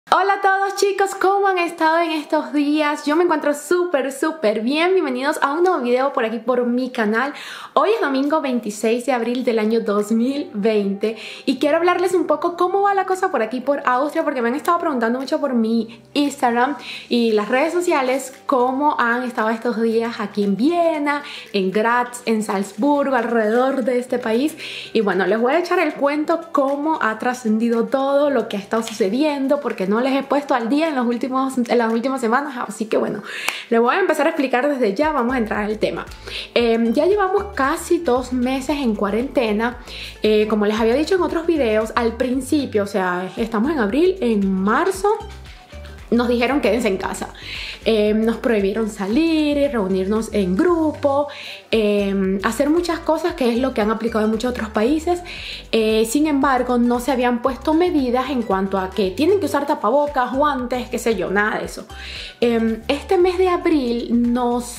Hola a todos chicos, ¿cómo han estado en estos días? Yo me encuentro súper bien. Bienvenidos a un nuevo video por aquí por mi canal. Hoy es domingo 26 de abril del año 2020 y quiero hablarles un poco cómo va la cosa por aquí por Austria, porque me han estado preguntando mucho por mi Instagram y las redes sociales cómo han estado estos días aquí en Viena, en Graz, en Salzburgo, alrededor de este país. Y bueno, les voy a echar el cuento cómo ha trascendido todo lo que ha estado sucediendo, porque no les he puesto al día en las últimas semanas, así que bueno, les voy a empezar a explicar desde ya. Vamos a entrar al tema. Ya llevamos casi 2 meses en cuarentena. Como les había dicho en otros videos, al principio, o sea, estamos en abril, en marzo nos dijeron quédense en casa. Nos prohibieron salir, reunirnos en grupo, hacer muchas cosas, que es lo que han aplicado en muchos otros países. Sin embargo, no se habían puesto medidas en cuanto a que tienen que usar tapabocas, guantes, qué sé yo, nada de eso. Este mes de abril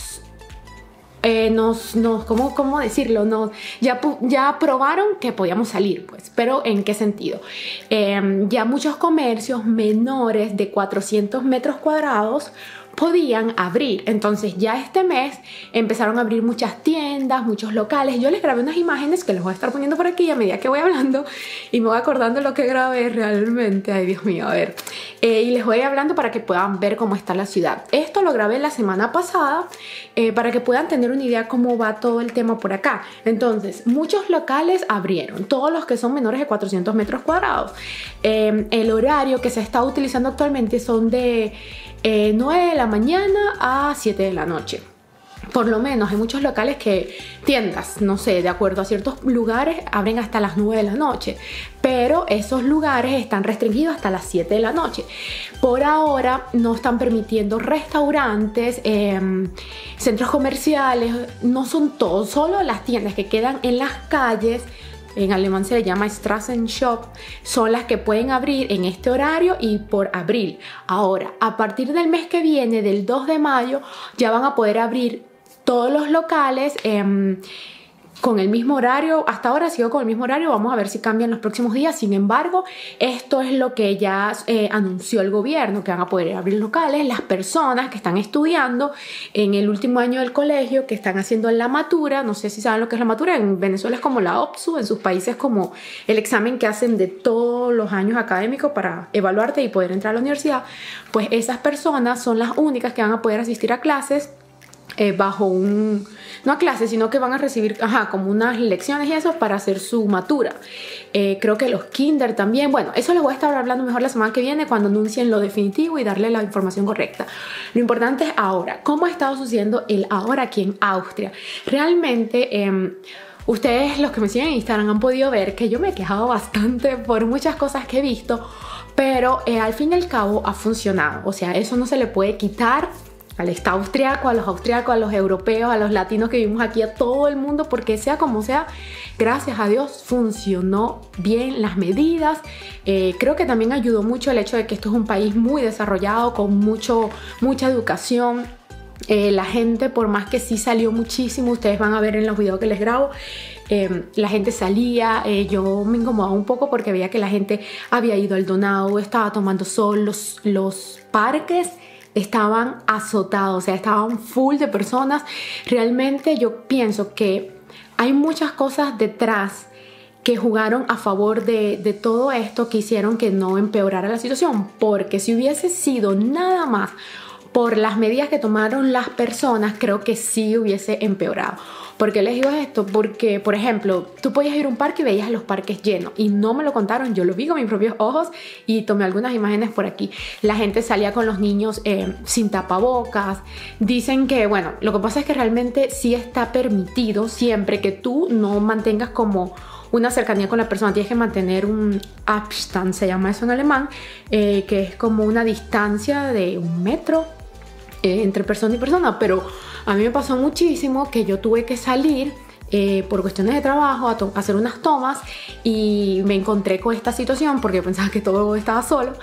¿cómo decirlo? Ya probaron que podíamos salir, pues, pero ¿en qué sentido? Ya muchos comercios menores de 400 metros cuadrados podían abrir. Entonces ya este mes empezaron a abrir muchas tiendas, muchos locales. Yo les grabé unas imágenes que les voy a estar poniendo por aquí a medida que voy hablando y me voy acordando lo que grabé realmente. Ay, Dios mío, a ver. Y les voy hablando para que puedan ver cómo está la ciudad. Esto lo grabé la semana pasada para que puedan tener una idea cómo va todo el tema por acá. Entonces, muchos locales abrieron, todos los que son menores de 400 metros cuadrados. El horario que se está utilizando actualmente son de 9 de la mañana a 7 de la noche. Por lo menos hay muchos locales que, tiendas, no sé, de acuerdo a ciertos lugares, abren hasta las 9 de la noche. Pero esos lugares están restringidos hasta las 7 de la noche. Por ahora no están permitiendo restaurantes, centros comerciales, no son todos, solo las tiendas que quedan en las calles. En alemán se le llama Strassenshop, son las que pueden abrir en este horario y por abril. Ahora, a partir del mes que viene, del 2 de mayo, ya van a poder abrir todos los locales con el mismo horario. Hasta ahora sigo con el mismo horario, vamos a ver si cambian los próximos días. Sin embargo, esto es lo que ya anunció el gobierno, que van a poder abrir locales. Las personas que están estudiando en el último año del colegio, que están haciendo la matura, no sé si saben lo que es la matura, en Venezuela es como la OPSU, en sus países como el examen que hacen de todos los años académicos para evaluarte y poder entrar a la universidad. Pues esas personas son las únicas que van a poder asistir a clases no a clases, sino que van a recibir como unas lecciones y eso para hacer su matura. Creo que los kinder también. Bueno, eso les voy a estar hablando mejor la semana que viene cuando anuncien lo definitivo y darle la información correcta. Lo importante es ahora, ¿cómo ha estado sucediendo el ahora aquí en Austria? Realmente ustedes, los que me siguen en Instagram, han podido ver que yo me he quejado bastante por muchas cosas que he visto, pero al fin y al cabo ha funcionado. O sea, eso no se le puede quitar al Estado austriaco, a los austriacos, a los europeos, a los latinos que vivimos aquí, a todo el mundo, porque sea como sea, gracias a Dios funcionó bien las medidas. Creo que también ayudó mucho el hecho de que esto es un país muy desarrollado, con mucha educación. La gente, por más que sí salió muchísimo, ustedes van a ver en los videos que les grabo, la gente salía. Yo me incomodaba un poco porque veía que la gente había ido al Donau, estaba tomando sol, los parques estaban azotados, o sea, estaban full de personas. Realmente yo pienso que hay muchas cosas detrás que jugaron a favor de todo esto, que hicieron que no empeorara la situación, porque si hubiese sido nada más por las medidas que tomaron las personas, creo que sí hubiese empeorado. ¿Por qué les digo esto? Porque, por ejemplo, tú podías ir a un parque y veías los parques llenos, y no me lo contaron, yo lo vi con mis propios ojos y tomé algunas imágenes por aquí. La gente salía con los niños sin tapabocas. Dicen que, bueno, lo que pasa es que realmente sí está permitido, siempre que tú no mantengas como una cercanía con la persona. Tienes que mantener un Abstand, se llama eso en alemán, que es como una distancia de 1 metro entre persona y persona. Pero a mí me pasó muchísimo que yo tuve que salir por cuestiones de trabajo a hacer unas tomas y me encontré con esta situación porque pensaba que todo estaba solo,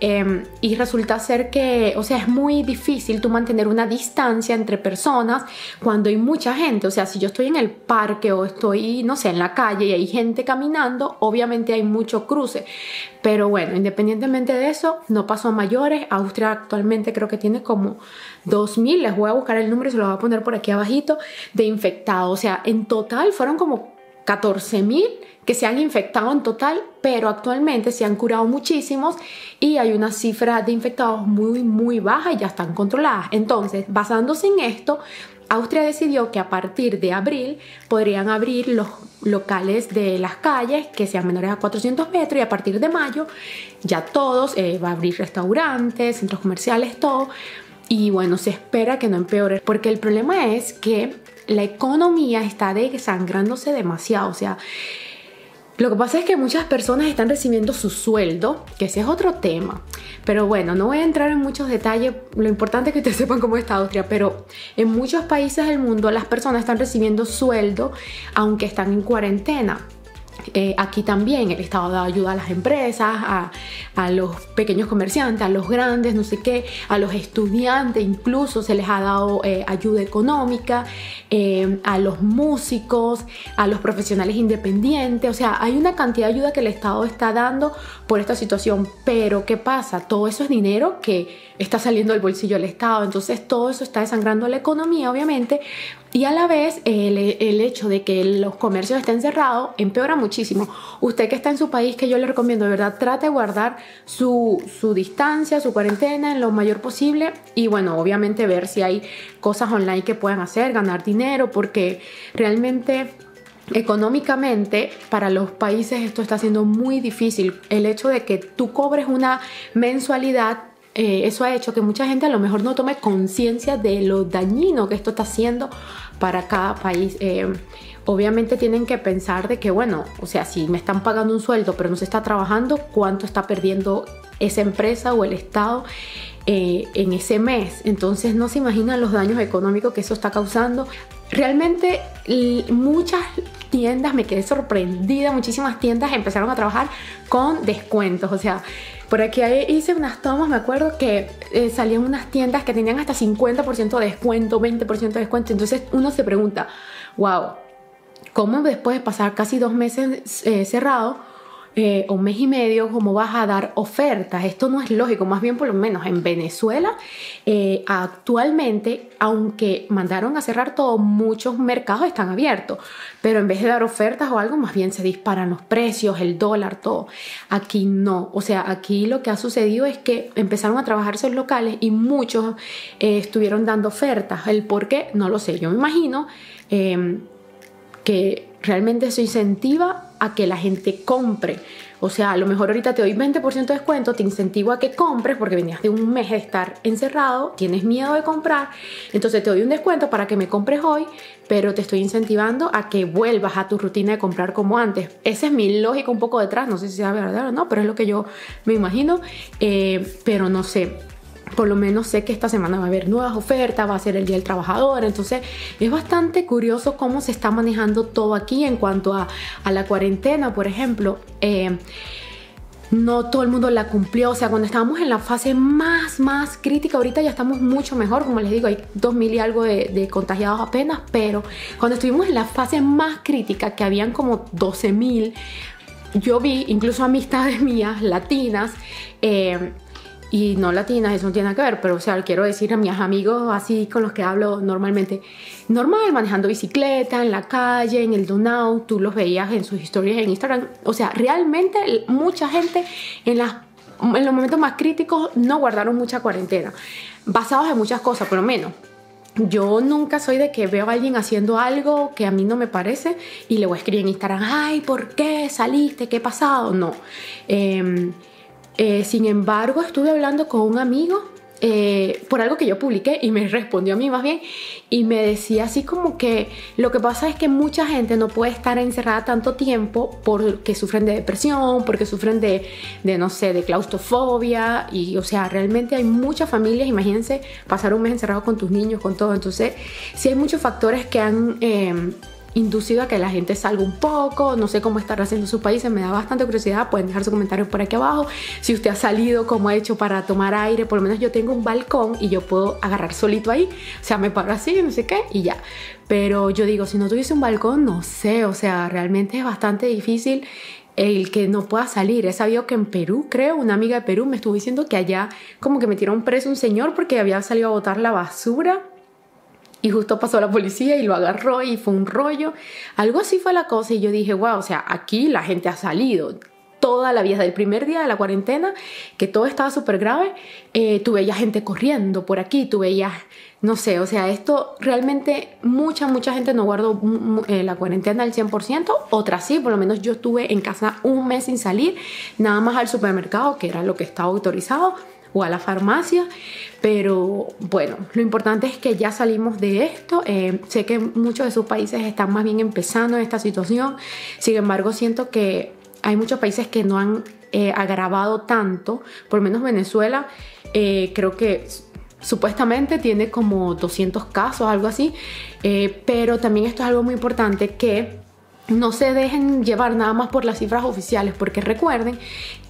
y resulta ser que, o sea, es muy difícil tú mantener una distancia entre personas cuando hay mucha gente. O sea, si yo estoy en el parque o estoy, no sé, en la calle y hay gente caminando, obviamente hay mucho cruce. Pero bueno, independientemente de eso, no pasó a mayores. Austria actualmente creo que tiene como 2.000, les voy a buscar el número y se lo voy a poner por aquí abajito, de infectados. O sea, en total fueron como 14.000 que se han infectado en total, pero actualmente se han curado muchísimos y hay una cifra de infectados muy baja y ya están controladas. Entonces, basándose en esto, Austria decidió que a partir de abril podrían abrir los locales de las calles que sean menores a 400 metros, y a partir de mayo ya todos, va a abrir restaurantes, centros comerciales, todo. Y bueno, se espera que no empeore, porque el problema es que la economía está desangrándose demasiado. O sea, lo que pasa es que muchas personas están recibiendo su sueldo, que ese es otro tema. Pero bueno, no voy a entrar en muchos detalles. Lo importante es que ustedes sepan cómo está Austria. Pero en muchos países del mundo las personas están recibiendo sueldo aunque están en cuarentena. Aquí también el Estado da ayuda a las empresas, a los pequeños comerciantes, a los grandes, no sé qué, a los estudiantes incluso se les ha dado ayuda económica, a los músicos, a los profesionales independientes. O sea, hay una cantidad de ayuda que el Estado está dando por esta situación. Pero ¿qué pasa? Todo eso es dinero que está saliendo del bolsillo del Estado. Entonces todo eso está desangrando la economía, obviamente. Y a la vez el hecho de que los comercios estén cerrados empeora muchísimo. Usted que está en su país, que yo le recomiendo de verdad, trate de guardar su distancia, su cuarentena en lo mayor posible. Y bueno, obviamente ver si hay cosas online que puedan hacer, ganar dinero, porque realmente económicamente para los países esto está siendo muy difícil. El hecho de que tú cobres una mensualidad, eso ha hecho que mucha gente a lo mejor no tome conciencia de lo dañino que esto está haciendo para cada país. Obviamente tienen que pensar de que, bueno, o sea, si me están pagando un sueldo pero no se está trabajando, ¿cuánto está perdiendo esa empresa o el Estado en ese mes? Entonces no se imaginan los daños económicos que eso está causando. Realmente muchas tiendas, me quedé sorprendida, muchísimas tiendas empezaron a trabajar con descuentos. O sea, por aquí hice unas tomas, me acuerdo que salían unas tiendas que tenían hasta 50% de descuento, 20% de descuento. Entonces uno se pregunta, wow, ¿cómo después de pasar casi 2 meses cerrado, o 1 mes y medio, cómo vas a dar ofertas? Esto no es lógico. Más bien, por lo menos en Venezuela, actualmente, aunque mandaron a cerrar todo, muchos mercados están abiertos, pero en vez de dar ofertas o algo, más bien se disparan los precios, el dólar, todo. Aquí no. O sea, aquí lo que ha sucedido es que empezaron a trabajarse los locales y muchos estuvieron dando ofertas. El por qué, no lo sé. Yo me imagino que realmente eso incentiva a que la gente compre. O sea, a lo mejor ahorita te doy 20% de descuento, te incentivo a que compres porque venías de un mes de estar encerrado, tienes miedo de comprar, entonces te doy un descuento para que me compres hoy, pero te estoy incentivando a que vuelvas a tu rutina de comprar como antes. Esa es mi lógica un poco detrás, no sé si sea verdad o no, pero es lo que yo me imagino, pero no sé. Por lo menos sé que esta semana va a haber nuevas ofertas, va a ser el Día del Trabajador. Entonces es bastante curioso cómo se está manejando todo aquí en cuanto a la cuarentena, por ejemplo. No todo el mundo la cumplió. O sea, cuando estábamos en la fase más crítica, ahorita ya estamos mucho mejor. Como les digo, hay 2.000 y algo de contagiados apenas, pero cuando estuvimos en la fase más crítica, que habían como 12.000, yo vi incluso amistades mías latinas, y no latinas, eso no tiene nada que ver, pero o sea, quiero decir a mis amigos así con los que hablo normalmente, normal, manejando bicicleta en la calle, en el Donau, tú los veías en sus historias en Instagram. O sea, realmente mucha gente en los momentos más críticos no guardaron mucha cuarentena, basados en muchas cosas. Por lo menos yo nunca soy de que veo a alguien haciendo algo que a mí no me parece y le voy a escribir en Instagram, ay, ¿por qué saliste? ¿Qué ha pasado? No. Sin embargo, estuve hablando con un amigo por algo que yo publiqué y me respondió a mí más bien y me decía así como que lo que pasa es que mucha gente no puede estar encerrada tanto tiempo porque sufren de depresión, porque sufren de no sé, de claustrofobia. Y o sea, realmente hay muchas familias, imagínense pasar un mes encerrado con tus niños, con todo. Entonces sí hay muchos factores que han inducido a que la gente salga un poco. No sé cómo estará haciendo sus países, me da bastante curiosidad. Pueden dejar sus comentarios por aquí abajo. Si usted ha salido, cómo ha hecho para tomar aire. Por lo menos yo tengo un balcón y yo puedo agarrar solito ahí. O sea, me paro así, no sé qué, y ya. Pero yo digo, si no tuviese un balcón, no sé, o sea, realmente es bastante difícil el que no pueda salir. He sabido que en Perú, creo, una amiga de Perú me estuvo diciendo que allá como que metieron preso un señor porque había salido a botar la basura y justo pasó la policía y lo agarró y fue un rollo. Algo así fue la cosa y yo dije, wow, o sea, aquí la gente ha salido toda la vida, desde el primer día de la cuarentena, que todo estaba súper grave. Tú veías gente corriendo por aquí, tú veías, no sé, o sea, esto realmente mucha gente no guardó la cuarentena al 100%, otras sí, por lo menos yo estuve en casa un mes sin salir, nada más al supermercado, que era lo que estaba autorizado, o a la farmacia, pero bueno, lo importante es que ya salimos de esto. Sé que muchos de sus países están más bien empezando esta situación, sin embargo siento que hay muchos países que no han agravado tanto, por lo menos Venezuela, creo que supuestamente tiene como 200 casos, algo así, pero también esto es algo muy importante, que no se dejen llevar nada más por las cifras oficiales, porque recuerden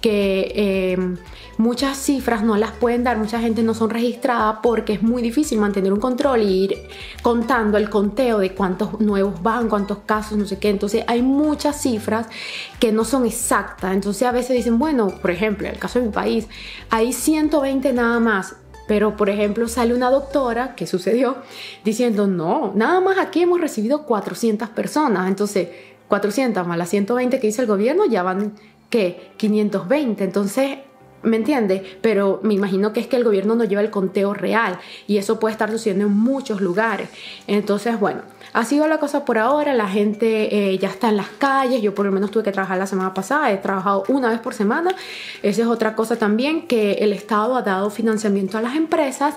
que muchas cifras no las pueden dar, mucha gente no son registradas porque es muy difícil mantener un control y ir contando el conteo de cuántos nuevos van, cuántos casos, no sé qué. Entonces hay muchas cifras que no son exactas. Entonces a veces dicen, bueno, por ejemplo, en el caso de mi país, hay 120 nada más. Pero, por ejemplo, sale una doctora, que sucedió, diciendo, no, nada más aquí hemos recibido 400 personas. Entonces, 400 más las 120 que dice el gobierno, ya van, ¿qué? 520. Entonces, ¿me entiendes? Pero me imagino que es que el gobierno no lleva el conteo real y eso puede estar sucediendo en muchos lugares. Entonces, bueno, ha sido la cosa por ahora. La gente ya está en las calles. Yo por lo menos tuve que trabajar la semana pasada. He trabajado una vez por semana. Esa es otra cosa también, que el Estado ha dado financiamiento a las empresas.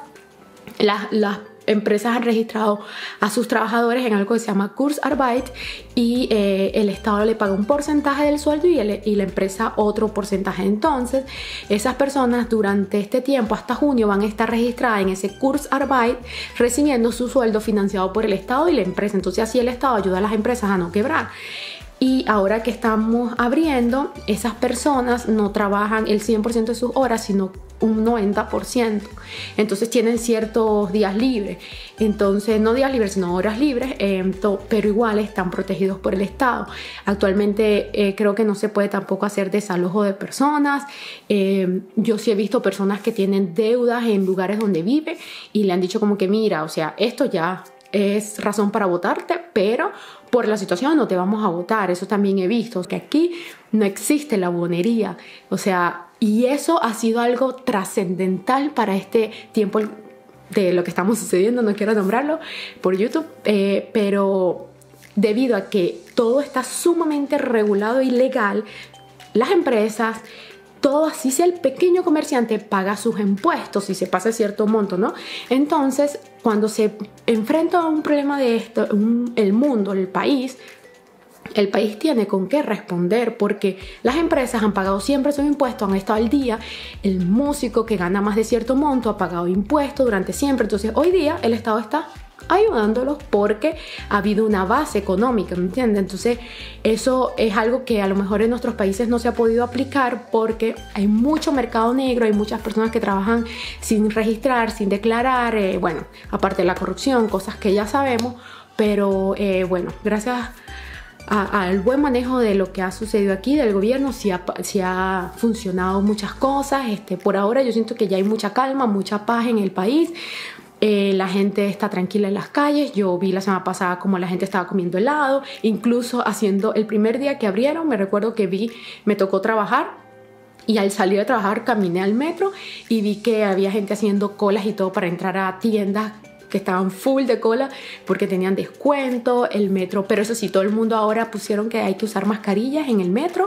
Las empresas han registrado a sus trabajadores en algo que se llama Kurzarbeit y el Estado le paga un porcentaje del sueldo y la empresa otro porcentaje. Entonces esas personas durante este tiempo hasta junio van a estar registradas en ese Kurzarbeit recibiendo su sueldo financiado por el Estado y la empresa. Entonces así el Estado ayuda a las empresas a no quebrar. Y ahora que estamos abriendo, esas personas no trabajan el 100% de sus horas, sino un 90%. Entonces tienen ciertos días libres. Entonces, no días libres, sino horas libres, pero igual están protegidos por el Estado. Actualmente creo que no se puede tampoco hacer desalojo de personas. Yo sí he visto personas que tienen deudas en lugares donde vive y le han dicho como que mira, o sea, esto ya es razón para votarte, pero por la situación no te vamos a votar. Eso también he visto, que aquí no existe la buonería, o sea, y eso ha sido algo trascendental para este tiempo de lo que estamos sucediendo, no quiero nombrarlo por YouTube, pero debido a que todo está sumamente regulado y legal, las empresas, todo, así sea el pequeño comerciante, paga sus impuestos si se pasa cierto monto, ¿no? Entonces, cuando se enfrenta a un problema de esto, el mundo, el país tiene con qué responder, porque las empresas han pagado siempre sus impuestos, han estado al día. El músico que gana más de cierto monto ha pagado impuestos durante siempre. Entonces, hoy día el Estado está ayudándolos porque ha habido una base económica, ¿me entiendes? Entonces eso es algo que a lo mejor en nuestros países no se ha podido aplicar porque hay mucho mercado negro, hay muchas personas que trabajan sin registrar, sin declarar, bueno, aparte de la corrupción, cosas que ya sabemos, pero bueno, gracias al buen manejo de lo que ha sucedido aquí del gobierno, sí ha funcionado muchas cosas. Por ahora yo siento que ya hay mucha calma, mucha paz en el país. La gente está tranquila en las calles. Yo vi la semana pasada como la gente estaba comiendo helado, incluso haciendo el primer día que abrieron, me recuerdo que me tocó trabajar y al salir de trabajar caminé al metro y vi que había gente haciendo colas y todo para entrar a tiendas que estaban full de cola porque tenían descuento, el metro, pero eso sí, todo el mundo ahora pusieron que hay que usar mascarillas en el metro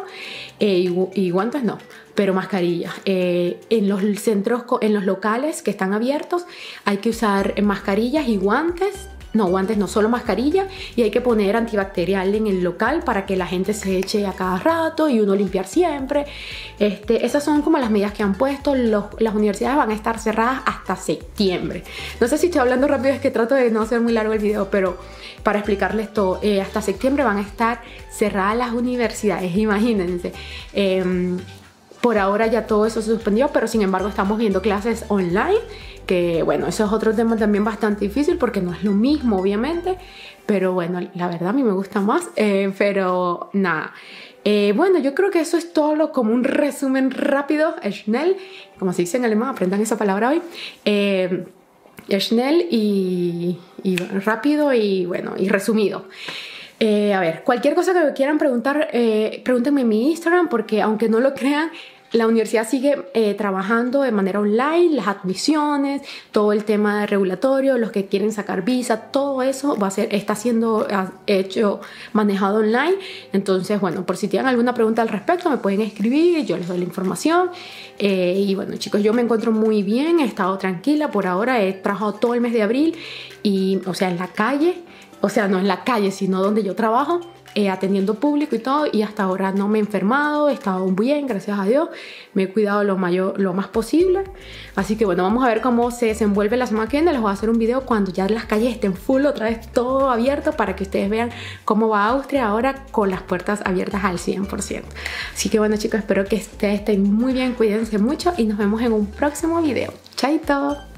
y guantes no, pero mascarillas. En los centros, en los locales que están abiertos hay que usar mascarillas y guantes. no, guantes no, solo mascarilla, y hay que poner antibacterial en el local para que la gente se eche a cada rato y uno limpiar siempre. Esas son como las medidas que han puesto. Las universidades van a estar cerradas hasta septiembre. No sé si estoy hablando rápido, es que trato de no hacer muy largo el video, pero para explicarles todo, hasta septiembre van a estar cerradas las universidades, imagínense. Por ahora ya todo eso se suspendió, pero sin embargo estamos viendo clases online, que bueno, eso es otro tema también bastante difícil porque no es lo mismo obviamente, pero bueno, la verdad a mí me gusta más, pero nada. Bueno, yo creo que eso es todo como un resumen rápido, schnell, como se dice en alemán, aprendan esa palabra hoy. Schnell y rápido y bueno, y resumido. A ver, cualquier cosa que me quieran preguntar, pregúntenme en mi Instagram, porque aunque no lo crean, la universidad sigue trabajando de manera online, las admisiones, todo el tema de regulatorio, los que quieren sacar visa, todo eso está siendo manejado online. Entonces, bueno, por si tienen alguna pregunta al respecto, me pueden escribir, yo les doy la información. Y bueno, chicos, yo me encuentro muy bien, he estado tranquila por ahora, he trabajado todo el mes de abril y, o sea, en la calle, o sea, no en la calle, sino donde yo trabajo, atendiendo público y todo, y hasta ahora no me he enfermado, he estado bien, gracias a Dios, me he cuidado lo más posible. Así que bueno, vamos a ver cómo se desenvuelve la semana que viene. Les voy a hacer un video cuando ya las calles estén full, otra vez todo abierto, para que ustedes vean cómo va Austria ahora con las puertas abiertas al 100%. Así que bueno, chicos, espero que ustedes estén muy bien, cuídense mucho y nos vemos en un próximo video. ¡Chaito!